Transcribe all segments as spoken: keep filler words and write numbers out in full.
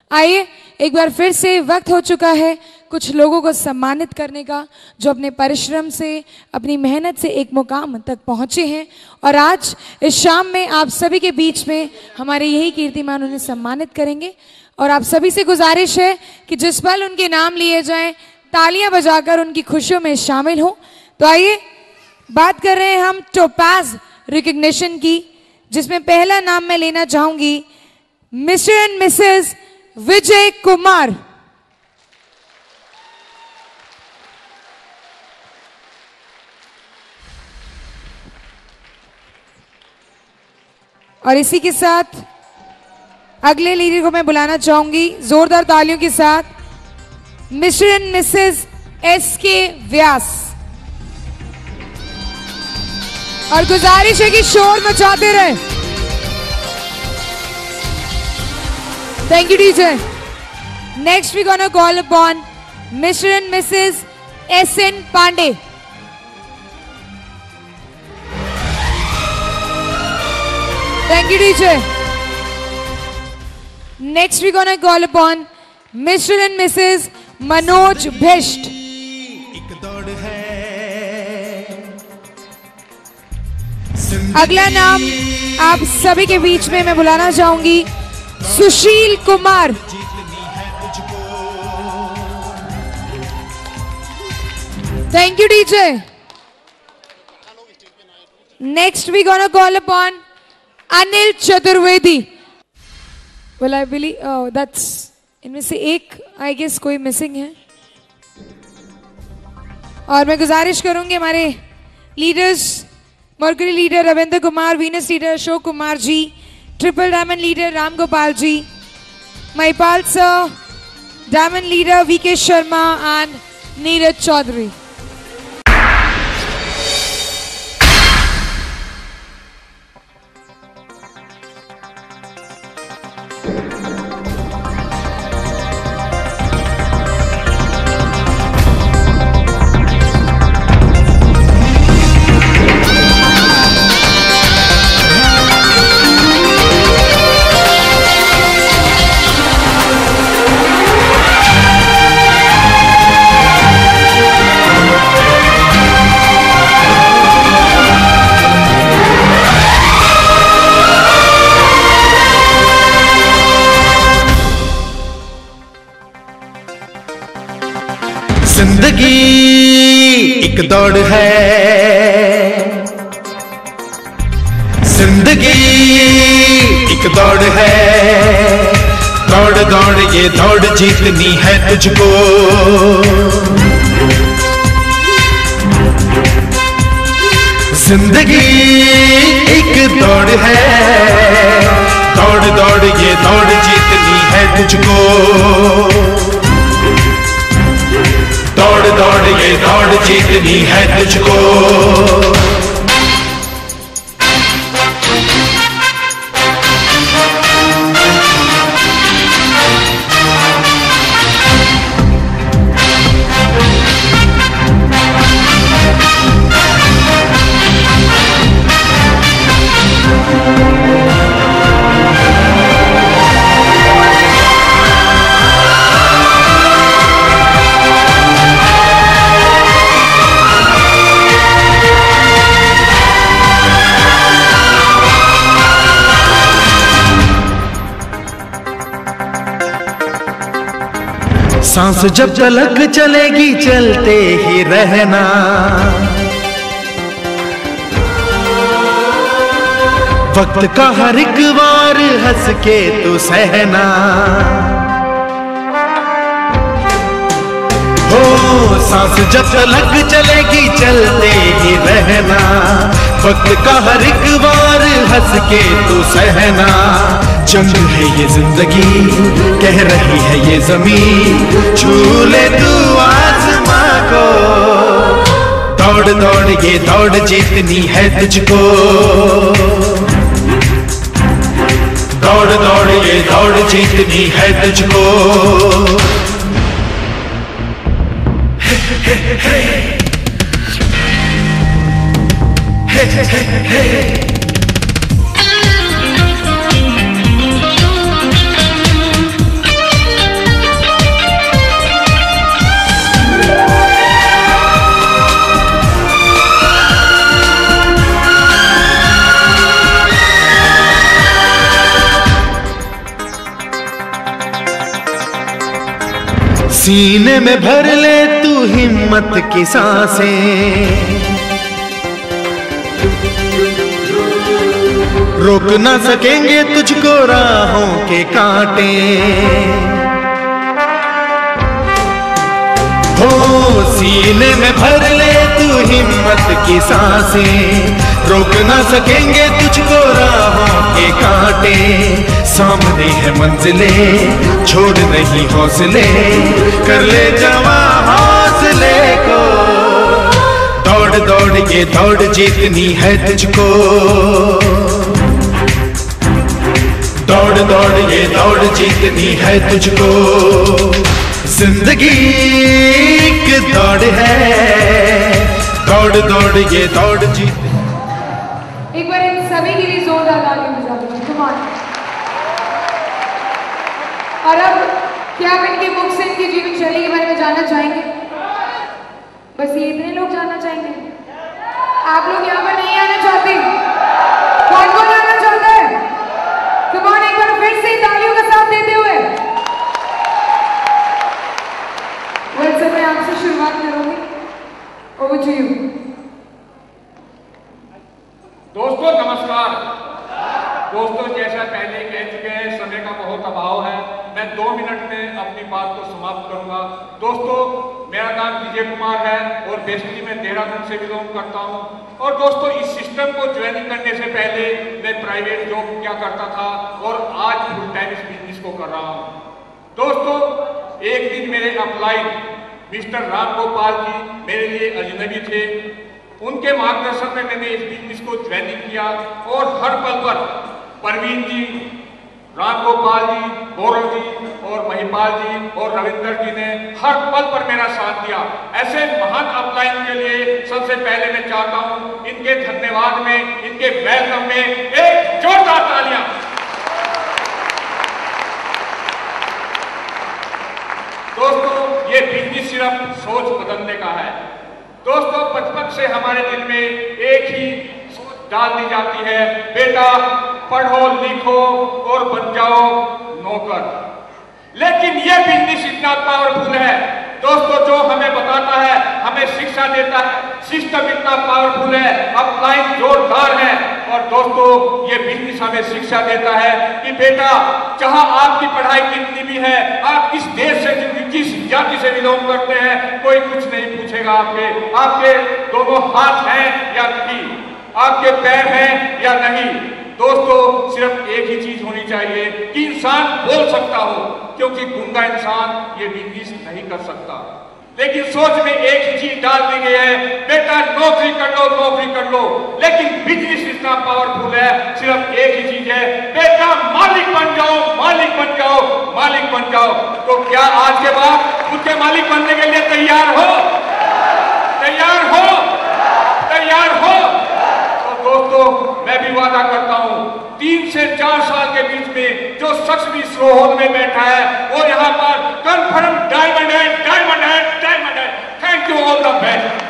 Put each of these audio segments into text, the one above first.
आइए एक बार फिर से वक्त हो चुका है कुछ लोगों को सम्मानित करने का जो अपने परिश्रम से, अपनी मेहनत से एक मुकाम तक पहुंचे हैं और आज इस शाम में आप सभी के बीच में हमारे यही कीर्तिमान उन्हें सम्मानित करेंगे। और आप सभी से गुजारिश है कि जिस पल उनके नाम लिए जाएं तालियां बजाकर उनकी खुशियों में शामिल हों। तो आइए बात कर रहे हैं हम टोपाज रिकग्निशन की, जिसमें पहला नाम मैं लेना चाहूंगी Mr and Mrs Vijay Kumar. और इसी के साथ अगले लीडर को मैं बुलाना चाहूंगी जोरदार तालियों के साथ, मिस्टर एंड मिसेस एस के व्यास। और गुजारिश है कि शोर मचाते रहे। Thank you teacher. Next we gonna call upon Mr and Mrs S N Pandey. Thank you, teacher. Next, we're gonna call upon Mister and Missus Manoj Bhisht. अगला नाम आप सभी के बीच में मैं बुलाना चाहूंगी Sushil Kumar. Thank you, teacher. Next, we're gonna call upon Anil Chaturvedi. Well, I believe oh, that's इनमें से एक आई गेस कोई मिसिंग है। और मैं गुजारिश करूंगी हमारे leaders, Mercury leader Ravindra Kumar, Venus leader Ashok Kumar ji, triple diamond leader Ram Gopal ji, Mahipal sir, diamond leader V K Sharma and Neeraj Chaudhary. जिंदगी एक दौड़ है, जिंदगी एक दौड़ है, दौड़ दौड़ ये दौड़ जीतनी है तुझको। जिंदगी एक दौड़ है, दौड़ दौड़ ये दौड़ जीतनी है तुझको। दौड़ दौड़ ये दौड़ जीतनी है तुझको। सांस जब तलक चलेगी चलते ही रहना, वक्त का हर एक वार हंस के तू सहना। हो सांस जब तलक चलेगी चलते ही रहना, वक्त का हर एक वार हंस के तू सहना। जंग है ये जिंदगी, कह रही है ये जमीन, छू ले तू आसमां को। दौड़ दौड़ ये दौड़ जीतनी है तुझको। दौड़ दौड़ ये दौड़ जीतनी है तुझको। हे हे हे हे हे हे हे। सीने में भर ले तू हिम्मत की सांसें, रोक ना सकेंगे तुझको राहों के कांटे। हो सीने में भर ले तू हिम्मत की सांसें, रोक ना सकेंगे तुझको राहों के कांटे। सामने है मंजिले, छोड़ नहीं हौसले, कर ले जवां हौसले को। दौड़ दौड़ के दौड़ जीतनी है तुझको, दौड़ दौड़ ये दौड़ जीतनी है तुझको। जिंदगी की दौड़ है, दौड़ दौड़ ये दौड़ जीत। एक बार इन सभी के लिए जोरदार तालियां बजा दीजिए। Come on. और अब क्या आप इनके मुख से इनके जीवन शैली के बारे में जानना चाहेंगे? बस ये इतने लोग जानना चाहेंगे? आप लोग यहाँ पर नहीं आना चाहते? कौन कौन आना चाहता है? कम ऑन, एक बार फिर से तालियों का साथ देते हुए। वैसे मैं आपसे शुरुआत करूंगी। Over to you. दोस्तों नमस्कार। दोस्तों जैसा पहले कह चुके हैं, समय का बहुत अभाव है, मैं दो मिनट में अपनी बात को समाप्त करूंगा। दोस्तों मेरा नाम विजय कुमार है और बेसिकली मैं देहरादून से बिलोंग करता हूं। और दोस्तों इस सिस्टम को ज्वाइन करने से पहले मैं प्राइवेट जॉब क्या करता था और आज फुल टाइम इस बिजनेस को कर रहा हूं। दोस्तों एक दिन मेरे अपलाइन मिस्टर राम गोपाल जी मेरे लिए अजनबी थे। उनके मार्गदर्शन में मैंने इस बिजनेस को ज्वाइनिंग किया और हर पल पर परवीन जी, राम गोपाल जी, गौरव जी और महिपाल जी और रविंदर जी ने हर पल पर मेरा साथ दिया। ऐसे महान अपलाइन के लिए सबसे पहले मैं चाहता हूं इनके धन्यवाद में, इनके वेलकम में एक जोरदार तालियां। दोस्तों ये बिजनेस सिर्फ सोच बदलने का है। दोस्तों बचपन से हमारे दिल में एक ही सोच डाल दी जाती है, बेटा पढ़ो लिखो और बन जाओ नौकर। लेकिन यह बिजनेस इतना पावरफुल है दोस्तों, जो हमें बताता है, हमें शिक्षा देता है, सिस्टम इतना पावरफुल है, अपलाइन जोरदार है। और दोस्तों ये बिजनेस हमें शिक्षा देता है कि बेटा चाहे आपकी पढ़ाई कितनी भी है, आप किस देश से किस जाति से बिलोंग करते हैं, कोई कुछ नहीं पूछेगा आपके आपके दोनों हाथ हैं या नहीं, आपके पैर हैं या नहीं। दोस्तों सिर्फ एक ही चीज होनी चाहिए कि इंसान बोल सकता हो, क्योंकि गूंगा इंसान ये बिजनेस नहीं कर सकता। लेकिन सोच में एक ही चीज डाल दी गई है, बेटा नौकरी कर लो नौकरी कर लो। लेकिन बिजनेस इतना पावरफुल है, सिर्फ एक ही चीज है, बेटा मालिक बन जाओ मालिक बन जाओ मालिक बन जाओ। तो क्या आज के बाद खुद के मालिक बनने के लिए तैयार हो? तैयार हो? तैयार हो? दोस्तों मैं भी वादा करता हूं तीन से चार साल के बीच में जो शख्स भी स्लोहोल में बैठा है वो यहाँ पर कंफर्म डायमंड है, डायमंड है, डायमंड है। Thank you, all the best.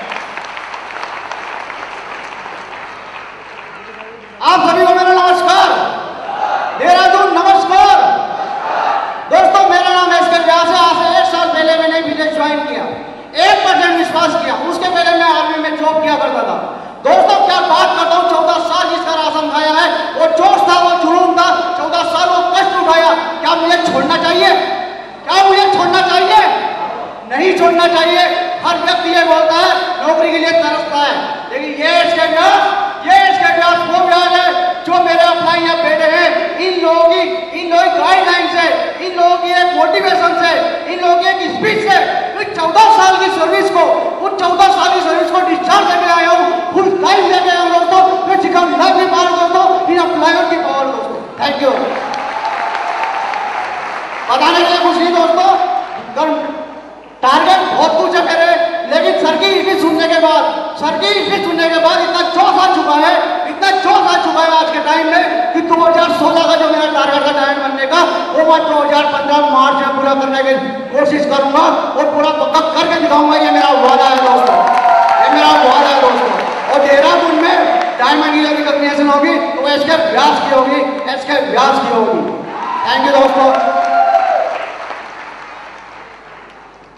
आप सभी को मेरा नमस्कार, देहरादून नमस्कार। दोस्तों मेरा नाम एस के व्यास है। आज से एक साल पहले मैंने बिजनेस ज्वाइन किया, एक परसेंट विश्वास किया। उसके पहले मैं आर्मी में जॉब किया करता था। दोस्तों क्या बात करता हूँ, चौदह साल जिसका राशन खाया है, वो जोश था, वो जुनून था, चौदह साल वो कष्ट उठाया। क्या मुझे छोड़ना चाहिए? क्या मुझे छोड़ना चाहिए? नहीं छोड़ना चाहिए। हर व्यक्ति ये बोलता है, नौकरी के लिए तरसता है, लेकिन ये इसके व्यास ये इसके व्यास वो व्यास है जो मेरे अपलाइन या बेटे हैं। इन लोगों की इन लोगों की गाइडलाइन से, इन लोगों की एक मोटिवेशन से, इन लोगों की एक स्पीच से चौदह साल की सर्विस को उन चौदह साल की सर्विस को डिस्चार्ज करके आया हूँ, फुल टाइम लेके आया हूँ दोस्तों। मैं चिकन लग नहीं पा रहा दोस्तों, इन अपलाइयों की पावर दोस्तों। Thank you. बताने के लिए कुछ नहीं दोस्तों, टारगेट बहुत कुछ है मेरे, लेकिन सर की स्पीच सुनने के बाद सर की स्पीच सुनने के बाद इतना जोश आ चुका है, इतना जोश आ चुका है आज के टाइम में कि दो हजार सोलह का जो मेरा टारगेट था डायमंड बनने का, वो मैं दो हजार पंद्रह मार्च में पूरा करने की कोशिश करूंगा और पूरा पक्का करके दिखाऊंगा। ये मेरा वादा है दोस्तों, ये मेरा वादा है दोस्तों। और देहरादून में डायमंड की जब रिकॉग्निशन होगी तो एस के व्यास की होगी, एस के व्यास की होगी। थैंक यू दोस्तों।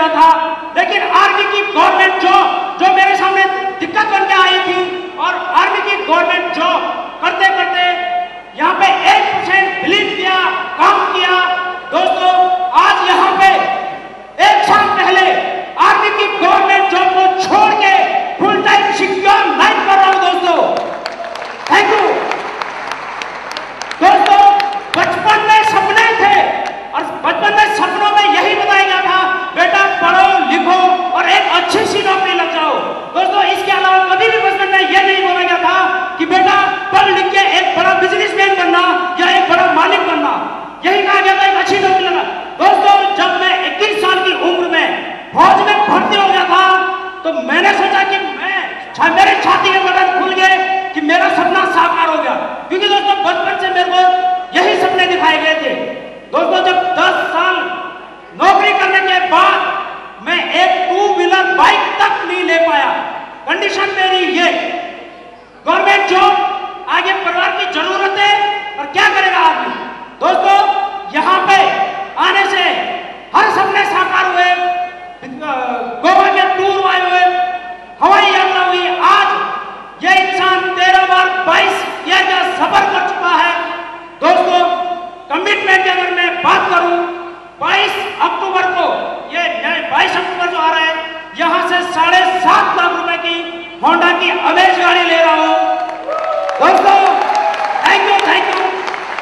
मिला था, लेकिन आर्मी की गवर्नमेंट जॉब जो मेरे सामने दिक्कत बन के आई थी, और आर्मी की गवर्नमेंट जॉब करते करते यहाँ पे एक परसेंट बिलीव किया, काम किया। दोस्तों आज यहाँ पे एक साल पहले आर्मी की गवर्नमेंट जॉब को छोड़ के फुल टाइम सिक्योर लाइफ कर रहा हूँ दोस्तों। थैंक यू दोस्तों। बचपन में सपने थे और बचपन में सपनों में यही बताया गया था, बेटा पढ़ो लिखो और एक अच्छी सी नौकरी लग जाओ। दोस्तों इसके अलावा कभी भी बचपन में यह नहीं बोला गया था कि बेटा पढ़ लिख के एक बड़ा बिजनेसमैन बनना या एक बड़ा मालिक बनना। यही कहा गया था एक अच्छी नौकरी लगा। दोस्तों जब मैं इक्कीस साल की उम्र में फौज में भर्ती हो गया था तो मैंने सोचा कि मैं मेरे छाती के बटन खुल गए कि मेरा सपना साकार हो गया, क्योंकि दोस्तों बचपन से मेरे को यही सपने दिखाए गए थे। दोस्तों जब दस साल नौकरी करने के बाद मैं एक टू व्हीलर बाइक तक नहीं ले पाया। कंडीशन मेरी ये, गवर्नमेंट जॉब आगे परिवार की जरूरत है और क्या करेगा आदमी। दोस्तों यहाँ पे आने से हर सपने साकार हुए, गोवा के टूर आए हुए, हवाई यात्रा हुई। आज ये इंसान तेरह बार बाईस किया गया सफर कर चुका है। दोस्तों कमिटमेंट की अगर मैं बात करूं, बाईस अक्टूबर को, ये बाईस अक्टूबर जो आ रहा है, यहां से साढ़े सात लाख रुपए की होंडा की अवेज गाड़ी ले रहा हूं। दोस्तों थैंक यू थैंक यू।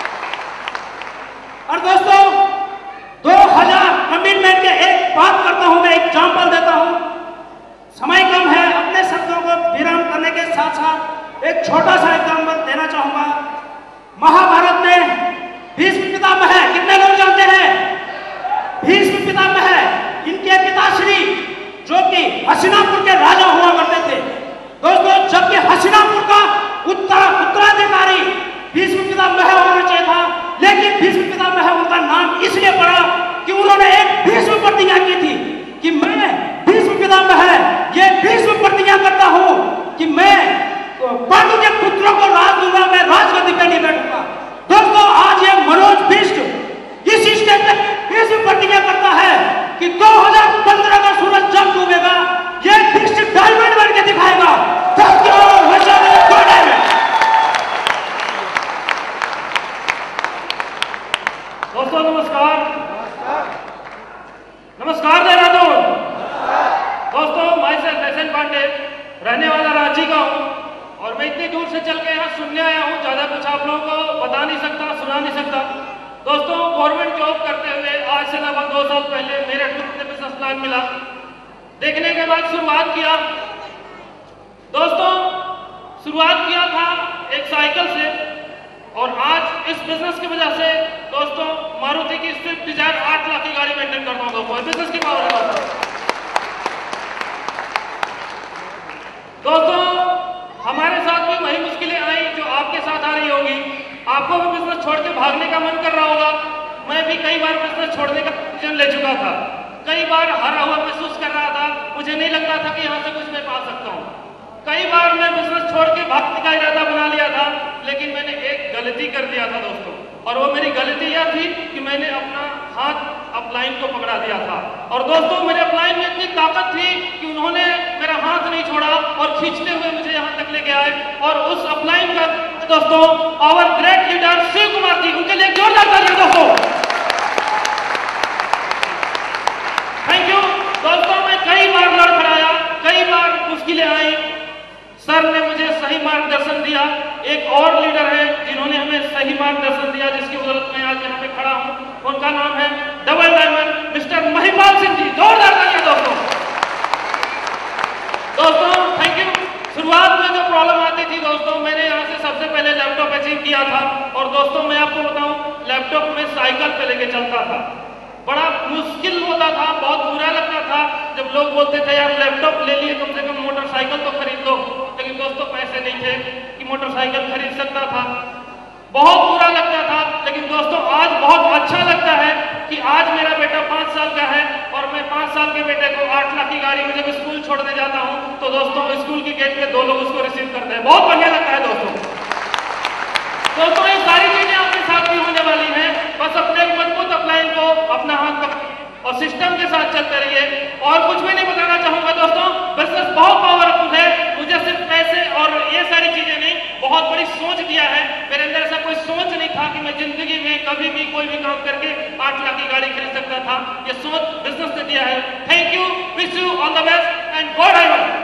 और दोस्तों दो हजार कमिटमेंट के एक बात करता हूं, मैं एग्जाम्पल देता हूं, समय कम है, अपने शब्दों को विराम करने के साथ साथ एक छोटा सा एग्जाम्पल देना चाहूंगा। महाभारत में भीष्म पितामह है, कितने लोग जानते हैं भीष्म पितामह है? इनके पिताश्री जो कि हस्तिनापुर के राजा हुआ करते थे। दोस्तों जबकि हस्तिनापुर का उत्तर उत्तराधिकारी भीष्म पितामह होना चाहिए था, लेकिन भीष्म पितामह उनका नाम इसलिए पड़ा कि उन्होंने एक भीष्म प्रतिज्ञा की थी कि मैं भीष्म पितामह ये भीष्म प्रतिज्ञा करता हूं कि मैं पांडु के पुत्रों को राज दूंगा, मैं राजगद्दी पे नहीं बैठूंगा। दोस्तों आज ये मनोज बिष्ट इस स्टेज पे भीष्म प्रतिज्ञा करता है कि दो हजार पंद्रह का सूरज जब डूबेगा ये बिष्ट डायमंड बन के दिखाएगा। Thank you. दोस्तों नमस्कार। नमस्कार देहरादून। दोस्तों मैं से पांडे, रहने वाला रांची का हूँ और मैं इतनी दूर से चल के यहाँ सुनने आया हूँ, ज्यादा कुछ आप लोगों को बता नहीं सकता, सुना नहीं सकता। दोस्तों गवर्नमेंट जॉब करते हुए आज से लगभग दो साल पहले मेरे बिजनेस प्लान मिला, देखने के बाद शुरुआत किया। दोस्तों शुरुआत किया था एक साइकिल से और आज इस बिजनेस की वजह से दोस्तों मारुति की स्विफ्ट डिजायर आठ लाख की गाड़ी मेंटेन करता हूँ दोस्तों, बिजनेस की पावर है। दोस्तों हमारे साथ भी वही मुश्किलें आई जो आपके साथ आ रही होगी। आपको भी बिजनेस छोड़ के भागने का मन कर रहा होगा। मैं भी कई बार बिजनेस छोड़ने का डिसीजन ले चुका था, कई बार हारा हुआ महसूस कर रहा था, मुझे नहीं लगता था कि यहाँ से कुछ मैं पा सकता हूँ। कई बार मैं बिजनेस छोड़ के भागने का इरादा बना लिया था, लेकिन मैंने एक गलती कर दिया था दोस्तों, और वो मेरी गलती यह थी कि मैंने अपना हाथ अपलाइन को पकड़ा दिया था। और दोस्तों मेरे अपलाइन में इतनी ताकत थी कि उन्होंने मेरा हाथ नहीं छोड़ा और खींचते हुए मुझे यहाँ तक लेके आए। और उस अपलाइन का दोस्तों our great leader Shiv Kumar ji, उनके लिए जोरदार तालियां दोस्तों। थैंक यू दोस्तों। मैं कई बार लड़खड़ाया, कई बार मुश्किलें आई, सर ने मुझे सही मार्गदर्शन दिया। एक और लीडर है जिन्होंने हमें सही मार्गदर्शन दिया, जिसकी बदौलत मैं आज यहाँ पे खड़ा हूँ, उनका नाम है double diamond mister Mahipal Singh ji, जोरदार तालियां दोस्तों। दोस्तों थैंक यू। शुरुआत में जो प्रॉब्लम आती थी दोस्तों, मैंने यहाँ से सबसे पहले लैपटॉप अचीव किया था। और दोस्तों मैं आपको बताऊं, लैपटॉप में साइकिल पे लेके चलता था, बड़ा मुश्किल होता था, बहुत बुरा लगता था जब लोग बोलते थे यार लैपटॉप ले लिए, कम से कम मोटरसाइकिल तो खरीद लो। लेकिन दोस्तों पैसे नहीं थे कि मोटरसाइकिल खरीद सकता था, बहुत बुरा लगता था। लेकिन दोस्तों आज बहुत अच्छा लगता है कि आज मेरा बेटा पाँच साल का है और मैं पाँच साल के बेटे को आठ लाख की गाड़ी में जब स्कूल छोड़ने जाता हूँ तो दोस्तों स्कूल की गेट पे दो लोग उसको रिसीव करते हैं, बहुत बढ़िया लगता है दोस्तों। दोस्तों ये सारी चीजें आपके साथ भी होने वाली हैं, बस अपने मजबूत अपलाइन को अपना हाथ पकड़िए और सिस्टम के साथ चलते रहिए। कोई भी काम करके आठ लाख की गाड़ी खरीद सकता था। ये सोच बिजनेस ने दिया है। Thank you, wish you all the best and god diamond.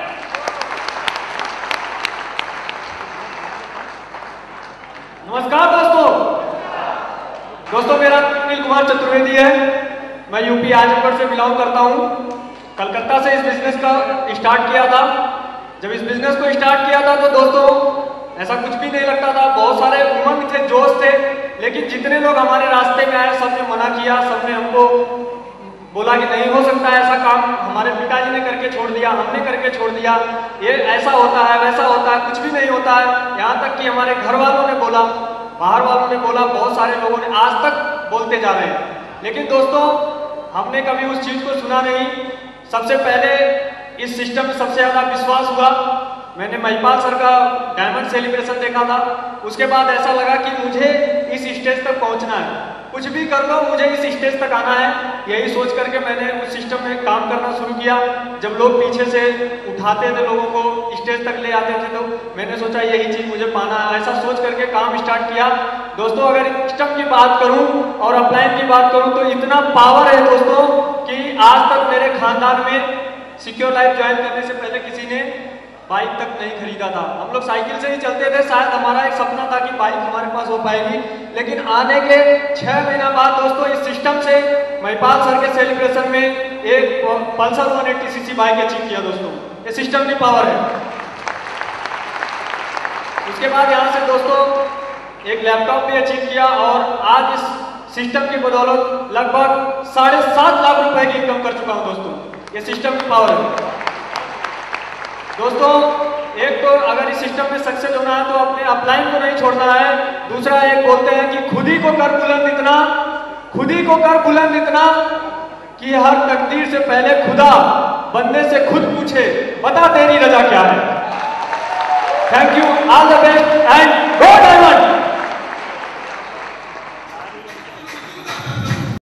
नमस्कार दोस्तों दोस्तों मेरा नाम अनिल कुमार चतुर्वेदी है। मैं यूपी आजमगढ़ से बिलोंग करता हूँ। कलकत्ता से इस बिजनेस का स्टार्ट किया था। जब इस बिजनेस को स्टार्ट किया था तो दोस्तों ऐसा कुछ भी नहीं लगता था। बहुत सारे उमंग थे, जोश थे, लेकिन जितने लोग हमारे रास्ते में आए सबने मना किया, सबने हमको बोला कि नहीं हो सकता है ऐसा काम। हमारे पिताजी ने करके छोड़ दिया, हमने करके छोड़ दिया, ये ऐसा होता है वैसा होता है, कुछ भी नहीं होता है। यहाँ तक कि हमारे घर वालों ने बोला, बाहर वालों ने बोला, बहुत सारे लोगों ने आज तक बोलते जा रहे हैं। लेकिन दोस्तों हमने कभी उस चीज को सुना नहीं। सबसे पहले इस सिस्टम में सबसे ज्यादा विश्वास हुआ। मैंने महिपाल सर का डायमंड सेलिब्रेशन देखा था। उसके बाद ऐसा लगा कि मुझे इस स्टेज तक पहुंचना है, कुछ भी कर लो मुझे इस स्टेज तक आना है। यही सोच करके मैंने उस सिस्टम में काम करना शुरू किया। जब लोग पीछे से उठाते थे लोगों को स्टेज तक ले आते थे तो मैंने सोचा यही चीज मुझे पाना है। ऐसा सोच करके काम स्टार्ट किया। दोस्तों अगर सिस्टम की बात करूं और अपलाइन की बात करूं तो इतना पावर है दोस्तों कि आज तक मेरे खानदान में सिक्योर लाइफ ज्वाइन करने से पहले किसी ने बाइक तक नहीं खरीदा था। हम लोग साइकिल से ही चलते थे। शायद हमारा एक सपना था कि बाइक हमारे पास हो पाएगी। लेकिन आने के छह महीना बाद दोस्तों इस सिस्टम से महिपाल सर के सेलिब्रेशन में एक Pulsar one eighty CC bike achieve किया। दोस्तों ये सिस्टम की पावर है। उसके बाद यहाँ से दोस्तों एक लैपटॉप भी अचीव किया और आज इस सिस्टम की बदौलत लगभग साढ़े सात लाख रुपए की इनकम कर चुका हूँ। दोस्तों ये सिस्टम की पावर है। दोस्तों एक तो अगर इस सिस्टम में सक्सेस होना है तो अपने अपलाइन को नहीं छोड़ना है। दूसरा एक बोलते हैं कि खुद ही को कर बुलंद इतना, खुद ही को कर बुलंद इतना कि हर तकदीर से पहले खुदा बंदे से खुद पूछे बता तेरी रजा क्या है। Thank you, all the best and go diamond.